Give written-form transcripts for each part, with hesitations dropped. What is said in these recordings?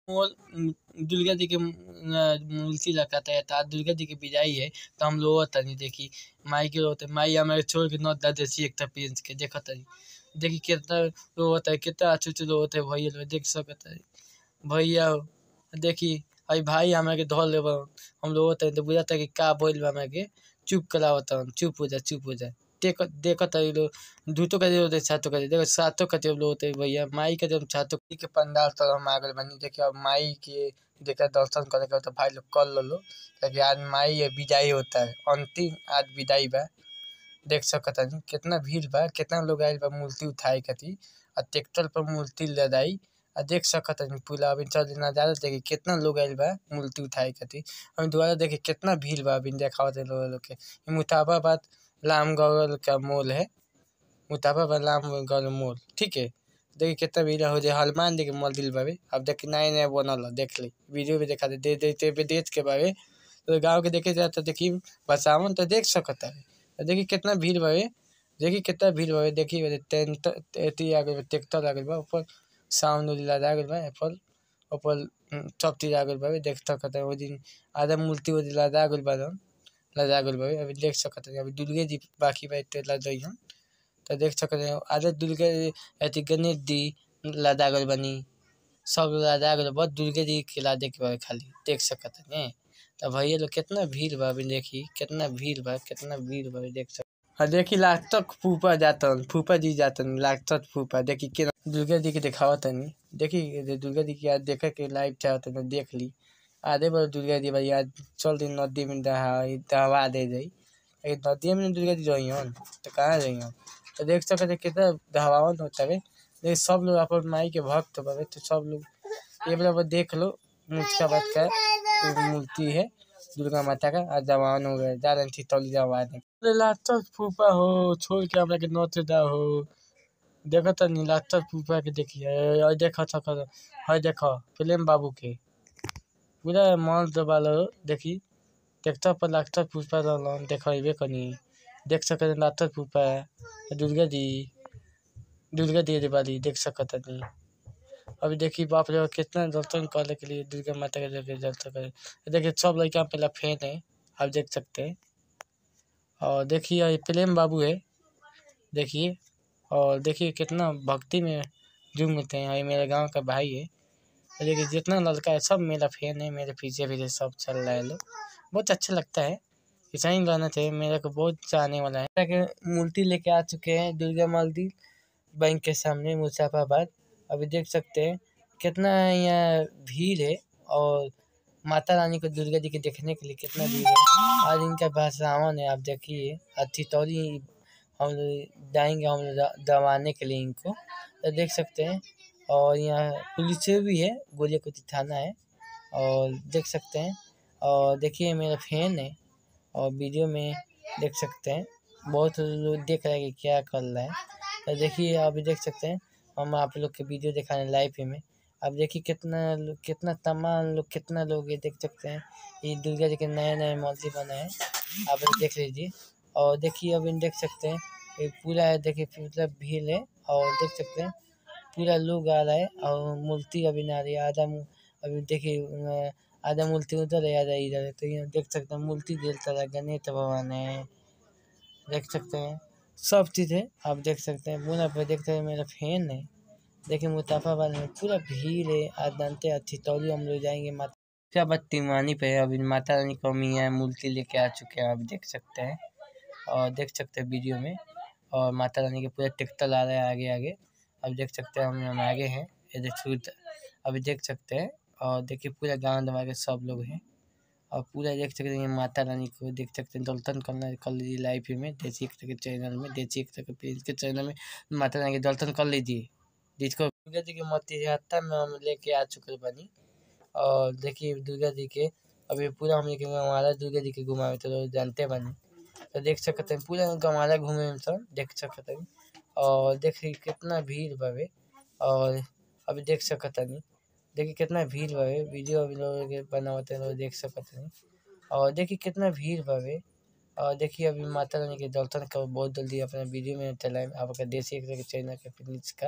मोल दुर्गा जी के मूर्ति लगाता है ता दुर्गा जी की विदाई है। तो हम लोग तनी देखी माई के रोते माई हमारे छोड़ के नौ दादी एक पेंच के देखा तनी देखी कितना रोता है कितना अच्छे रोते है भैया लोग देख सकता है भैया देखी अई भाई हमारे के धो ले हम लोग तनी तो बुझाता कि का बोल हमारे के चुप करावता चुप हो जा देखो तरी लोग धूतो कर होते छातो कर देखो सातो कते लोग होते भैया माई के जब छातो के पंडाल तर हम आगल बनी देखिए अब माई के देखा दर्शन करे के तो भाई लोग कर लो ताकि आज माई विदाई होता है अंतिम आज विदाई बा देख सकता नहीं कितना भीड़ बा कितना लोग आयल बा मूर्ति उठाए खातिर आ ट्रैक्टर पर मूर्ति लदाई आ देख सकता नहीं पूरा अभी चल नजारा देखिए कितना लोग आयल बा मूर्ति उठाए खातिर अभी दोबारा देखिए कितना भीड़ बा अभी देखावत लोग के मुताबाबाद रामगढ़ का मॉल है मुताबाबाद रामगढ़ मॉल ठीक है। देखिए कितना भीड़ हो जाए हनुमान जी के मंदिर बाबे अब देखिए नया नया बनल है देख ली वीडियो भी दिखा दे देख के बाबे तो गाँव के देखे जाए तो देखिए बसावन तो देख सकता है देखिए कितना भीड़ बाबे देखिए कितना भीड़ बाबे देखिए टेंट एती आगे ट्रैक्टर आगे बा ऊपर साउंड लगा गइल बा ऊपर सब चीज आ गइल बाबे देख सकता है वो दिन आधा मूर्ति वो लगा गइल बा लगा गइल बाबे अभी देख सकते हैं अभी दुर्गे जी बाकी बा लदई हम तो देख सकते हैं आधा दुर्गे अथी गणेश जी लदा गइल बनी सब लदा गइल बा दुर्गे जी के लादे के बा खाली देख सकते हैं। तो भैया लोग कितना भीड़ बा अभी देखी कितना भीड़ बा देख सकते हाँ देखी लास्ट तक फूफा जी जातन लास्ट तक फूफा देखी के दुर्गा जी के दिखावत नहीं देखी दुर्गा जी की आज देखे के लाइव चाहते ना देख ली आधे बार दुर्गा जी भाई आज चल दिन नदी में दहवा दे जाई नदी में दुर्गा जी रही तो कहाँ रही तो देख सकते कितना दहवावन होता है देख सब लोग अपन माई के भक्त बाबे तो सब लोग एक बार देख लो मुझका बात का मूर्ति है दुर्गा माता का आज जवान हो गए जा रही थी तौली जवान लास्ट फूफा हो छोड़ के हमरा के नौते दा हो देखो तो नीलास्टर फूफा के देखिए देखो है देखो फिल्म बाबू के पूरा मस्त वाला देखी ट्रैक्टर पर लास्टर फूफा देखो कनी देख सकते लास्टर फूफा दुर्गा दी वाली देख सकता नहीं अभी देखिए बाप रे कितना दर्शन करने के लिए दुर्गा माता के दर्शन करे देखिए सब लड़का पहला फैन है आप देख सकते हैं और देखिए प्रेम बाबू है देखिए और देखिए कितना भक्ति में झूमते हैं ये मेरे गांव का भाई है देखिए जितना लड़का है सब मेरा फैन है मेरे पीछे सब चल रहा है लोग बहुत अच्छा लगता है ऐसा ही गाना चाहिए मेरे को बहुत चाहने वाला है मूर्ति लेके आ चुके हैं दुर्गा मंदिर बैंक के सामने मुजफ्फराबाद अभी देख सकते हैं कितना यहाँ भीड़ है और माता रानी को दुर्गा जी के देखने के लिए कितना भीड़ है आज इनका भाषावन है आप देखिए अच्छी तौरी हम लोग जाएंगे हम लोग दबाने के लिए इनको तो देख सकते हैं और यहाँ पुलिस भी है गोलियाकोटी थाना है और देख सकते हैं और देखिए मेरा फैन है और वीडियो में देख सकते हैं बहुत लोग देख रहे हैं कि क्या कर रहा है तो देखिए अभी देख सकते हैं हम आप लोग के वीडियो दिखाने लाइव में अब देखिए कितना तमाम लोग कितना लोग ये देख सकते हैं ये दुर्गा जी के नए मूर्ति बना है आप देख लीजिए और देखिए अभी देख सकते हैं ये पूरा देखिए पूरा भीड़ है और देख सकते हैं पूरा लोग आ रहा है और मूर्ति अभी ना रही है अभी देखिए आधा मूर्ति उधर है आधा इधर है तो ये देख सकते हैं मूर्ति देता है गणेश भगवान है देख सकते हैं सब चीज़ है आप देख सकते हैं पूरा पे देखते हैं मेरा फैन है देखिए मुताफाबाद में पूरा भीड़ है आज जानते अच्छी तौली हम लोग जाएंगे माता क्या बात तिमानी पे है अभी माता रानी को मियाँ मूर्ति लेके आ चुके हैं आप देख सकते हैं और देख सकते हैं वीडियो में और माता रानी के पूरा ट्रैक्टर आ रहा है आगे अब देख सकते हैं हम आगे हैं ये देखिए अभी देख सकते हैं और देखिए पूरा गाँव दबा के सब लोग हैं और पूरा देख सकते हैं माता रानी को देख सकते हैं दर्शन करना कर लीजिए लाइव में देसी एकता के चैनल में देसी एकता के पेज के चैनल में माता रानी के दर्शन कर लीजिए जिसको दुर्गा जी की मूर्ति हत्या में हम लेके आ चुके बनी और देखिए दुर्गा जी के अभी पूरा हम लेके हमारा दुर्गा जी के घुमावे तो जानते बनी तो देख सकते हैं पूरा गंवाला घूमे में सब देख सकते हैं और देखिए कितना भीड़ बावे और अभी देख सकते नहीं देखिए कितना भीड़ बावे वीडियो अभी लोग बनाते हैं लोग देख सकते हैं और देखिए कितना भीड़ बावे और देखिए अभी माता रानी के दर्शन का बहुत जल्दी अपने वीडियो में चलाएं आपका देसी एक चैनल के प्लीज का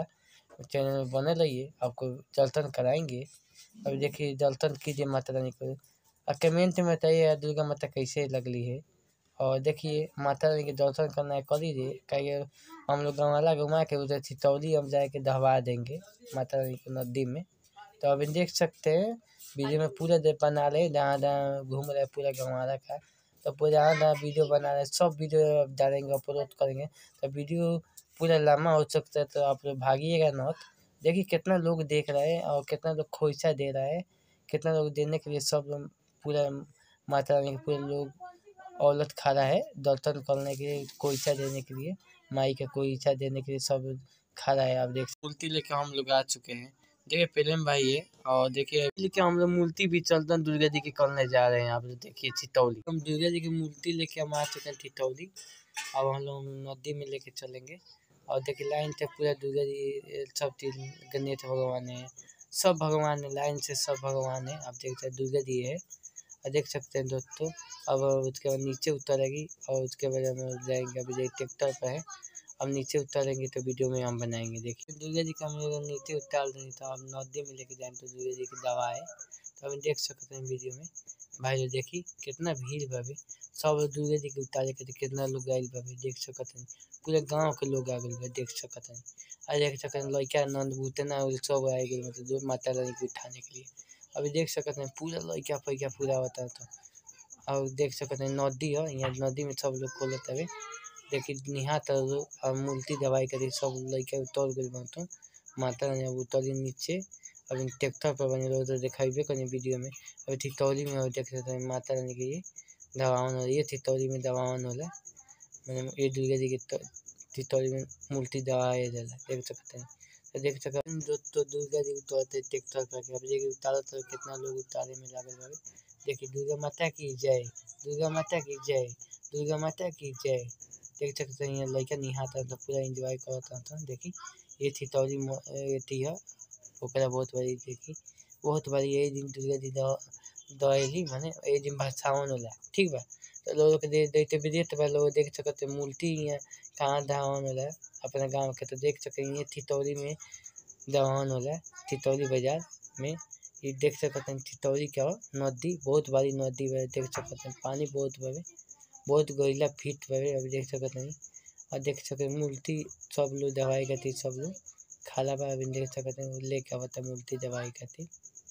चैनल में बने रहिए, आपको दर्शन कराएंगे। अभी देखिए दर्शन कीजिए माता रानी को, और कमेंट में बताइए दुर्गा माता कैसे लगली है। और देखिए माता रानी के दर्शन करना है कर लीजिए, कहिए हम लोग गंवाला घुमा के उधर चितौली हम जाके दहवा देंगे माता रानी को नदी में। तो अभी देख सकते हैं वीडियो में पूरा बना रहे, जहाँ जहाँ घूम रहे पूरा गंवाला का, तो पूरा जहाँ जहाँ वीडियो बना रहे सब वीडियो डालेंगे, अपलोड करेंगे। तो वीडियो पूरा लंबा हो सकता है, तो आप लोग भागिएगा नॉट। देखिए कितना लोग देख रहे हैं और कितना लोग खोइचा दे रहा है, कितना लोग देने के लिए सब लोग पूरा माता रानी के पूरे लोग औरत खड़ा है दर्शन करने के लिए, खोइचा देने के लिए, माई का खोइचा देने के लिए सब खड़ा है। आप देख मूर्ति लेके हम लोग आ चुके हैं, देखिए प्रेम भाई है। और देखिए लेके हम लोग मूर्ति भी चलतन दुर्गा जी की करने जा रहे हैं। आप लोग देखिए चितौली, हम दुर्गा जी की मूर्ति लेके हम आ चुके हैं चितौली। अब हम लोग नदी में लेके चलेंगे। और देखिए लाइन से पूरा दुर्गा जी सब चीज, गणेश भगवान है, सब भगवान है, लाइन से सब भगवान है। आप देख सकते हैं दुर्गा जी है, और देख सकते हैं दोस्तों। अब उसके बाद नीचे उतरेगी और उसके बाद हम जाएंगे, अभी ट्रैक्टर पर है, अब नीचे उतारेंगे तो वीडियो में हम बनाएंगे। देखिए दुर्गा जी का हम लोग नीचे उतार देंगे, तो हम नदी में लेके जाएंगे, तो दुर्गा जी की दवा है। तो हम देख सकते हैं वीडियो में भाई, जो देखिए कितना भीड़ भाभी, सब दुर्गा जी के उतारे के कितना लोग आए भाभी, देख सकते हैं पूरे गाँव के लोग आ गए, देख सकते हैं। और देख सकते हैं लड़का नंद उतना सब आ गए, मतलब माता रानी को उठाने के लिए। अभी देख सकते हैं पूरा लड़का फैका पूरा होता है। तो और देख सकते हैं नदी है, यहाँ नदी में सब लोग खोलत हवे। देखिए निहात और मूर्ति दवाई करी सब लड़का उतर गए बा, तो माता रानी अब उतरी नीचे। अभी ट्रैक्टर पर बने लोग तो दिखाइबे करें वीडियो में। अभी ठिठौली में देख सकते हैं माता रानी के ये दवावन हो रही है, ठिठौली में दवावन होला, मतलब ये दुर्गा जी के ठिठौली में मूर्ति दवाया जाला, देख सकते हैं। तो देख सकते हैं तो दुर्गा जी उतरते ट्रैक्टर पर, अब देखिए उतारो तो कितना लोग उतारे में लागल बा। देखिए दुर्गा माता की जय, दुर्गा माता की जय, दुर्गा माता की जय। देख सकते हैं लड़का निहाता तो पूरा एंजॉय करता था। देखी ये चितौली एथी है, ओकरा बहुत बड़ी देखी, बहुत बड़ी ये दिन दुर्गा जी दहली माने ये दिन भसावन होला, ठीक बा। तो लोग के देते विदेश बा, लोग देख सकते मूर्ति यहाँ कहाँ धावन होला अपना गाँव के। तो देख सके ये चितौली में दहन होला, चितौली बाजार में। ये देख सकते हैं चितौली का नदी, बहुत बड़ी नदी बा, देख सकते हैं पानी बहुत बड़े, बहुत गहरा फीट बड़े। अभी देख सकते हैं और देख सकते हैं मूर्ति सब लोग दवाई खातिर सब लोग खड़ा बा। अभी देख सकते हैं लेके आवता मूर्ति दवाई खातिर।